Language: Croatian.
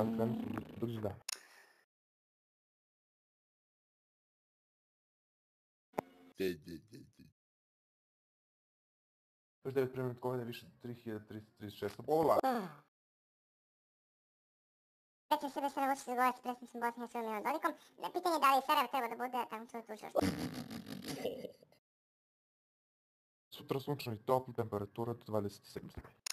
Drži da. Još 9 primjer godine više 3336 bola. Preče sebe Sarajevo će zagovarati s predsjednicom Bosne i Hercegovine Dodikom. Pitanje je da li Sarajevo treba da bude tamo svoje tužilaštvo. Sutra sunčno i toplo, temperatura do 27 stepeni.